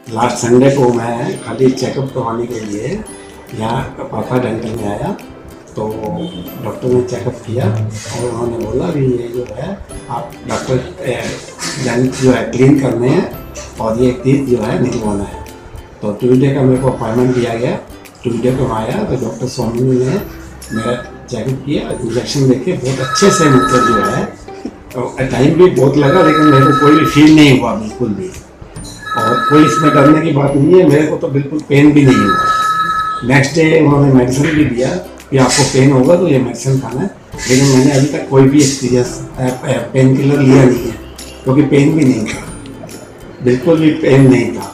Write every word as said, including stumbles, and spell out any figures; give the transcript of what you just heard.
Last Sunday को मैं खाली चेकअप करवाने के लिए यहाँ पार्था डेंटल में आया, तो डॉक्टर ने चेकअप किया और उन्होंने बोला भी ये जो है आप डॉक्टर डेंट जो है क्लीन करने हैं और ये टीथ जो है निकलवाना है। तो ट्यूसडे का मेरे को अपॉइंटमेंट दिया गया। ट्यूसडे को आया तो डॉक्टर स्वामी ने मेरा चेकअप किया, इंजेक्शन देके बहुत अच्छे से मतलब जो है, और टाइम भी बहुत लगा लेकिन मेरे को कोई भी फील नहीं हुआ बिल्कुल भी, और कोई इसमें डरने की बात नहीं है। मेरे को तो बिल्कुल पेन भी नहीं हुआ। नेक्स्ट डे उन्होंने मेडिसिन भी दिया कि आपको पेन होगा तो ये मेडिसिन खाना है, लेकिन मैंने अभी तक कोई भी एक्सपीरियंस पेन किलर लिया नहीं है क्योंकि पेन भी नहीं था, बिल्कुल भी पेन नहीं था।